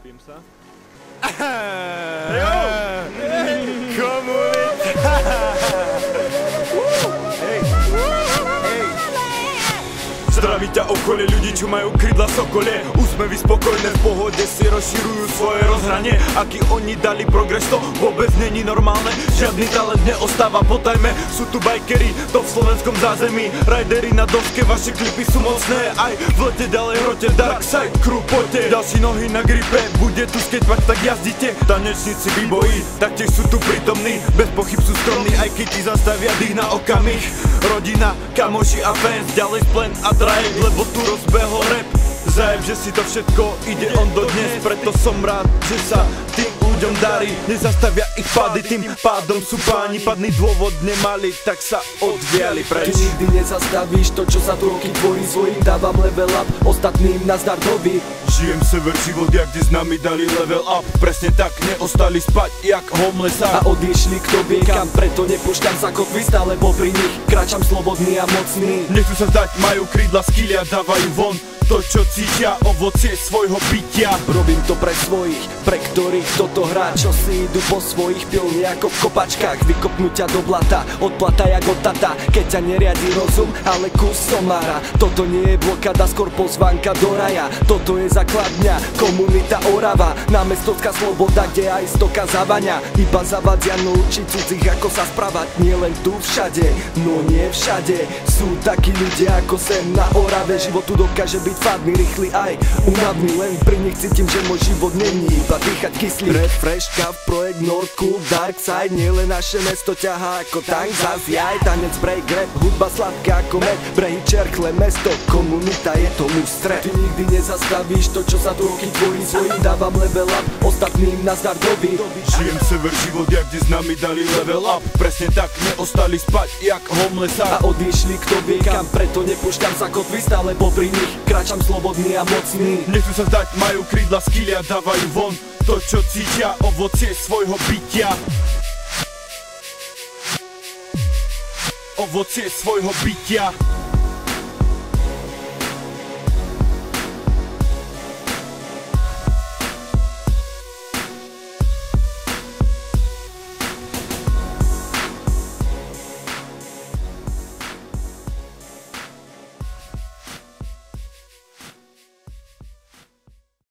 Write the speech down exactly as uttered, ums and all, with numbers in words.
Napím sa. Komunita! Zdraví ťa okolie ľudí, čo majú krydla sokole. Úsmevy spokojné, v pohode si rozširujú svoje rozhranie. Aký oni dali progres, to vôbec není normálne. Žiadny talent neostáva po tajme. Sú tu bajkery, to v slovenskom zázemí. Ridery na doske, vaše klipy sú mocné. Aj v lete ďalej hrote, Dark Side Crew, poďte. Ďalší nohy na gripe, bude tu skatepark, tak jazdite. Tanečníci, výboji, taktiež sú tu prítomní. Bez pochyb sú skromní, aj keď ti zastavia dých na okamih. Rodina, kamoši a fans, ďalej splen a trajek, lebo tu rozbehol rap. Zajeb, že si to všetko ide on do dnes. Preto som rád, že sa tým ľuďom darí. Nezastavia ich pády, tým pádom sú páni. Padný dôvod nemali, tak sa odviali preč. Ty nikdy nezastavíš to, čo sa tu roky tvorí. Svojím dávam level up, ostatným nazdar doby. Žijem sever život, jak kde s nami dali level up. Presne tak, neostali spať, jak homelessa. A odišli kto vie kam, preto nepúšťam sa kotvy, stále popri nich kráčam slobodný a mocný. Nechcú sa zdať, majú krídla, skýlia, dávajú von to, čo cítia, ovocie svojho bytia. Robím to pre svojich, pre ktorých toto hrá. Čo si idú po svojich pilní ako v kopačkách. Vykopnú ťa do blata, odplata jak od tata. Keď ťa neriadi rozum, ale kus somára. Toto nie je blokada, skôr pozvánka do raja. Toto je základňa, komunita Orava. Námestovská sloboda, kde aj stoka zavania. Iba zavadzia učiť cudzích, ako sa správať. Nie len tu všade, no nie všade. Sú takí ľudia ako sem na Orave. Život tu dokáže byť fádny, rýchly aj únavný. Len pri nich cítim, že môj život není iba dýchať kyslík. Refresh, kav, projekt North Cool, Dark Side. Nie len naše mesto ťahá ako tank. Zas jaj, tanec, break, rap, hudba sladká ako med. Brehy, čerkle, mesto, komunita je tomu stred. Ty nikdy nezastavíš to, čo sa tu roky tvorí. Svojím dávam level up, ostatným nazdar doby. Žijem sever život, jak kde s nami dali level up. Presne tak, neostali spať, jak homelessa. A odišli kto vie kam, preto nepúšťam sa kotvy, stále popri nich kráčam slobodný a mocný. Nechcú sa zdať, majú krídla, skýlia, dávajú von to, čo cítia, ovocie svojho bytia. Ovocie svojho bytia.